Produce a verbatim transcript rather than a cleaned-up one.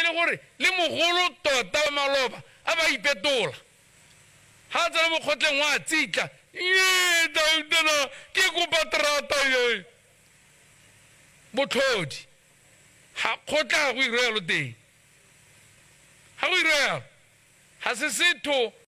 ke gore le mogolo tota wa maloba a ba ipetola ha tsena mo khotleng wa tsitla ye dautana ke kopa trata ye botlhodi ha khotla go irelo teng ha go irelo ha se setho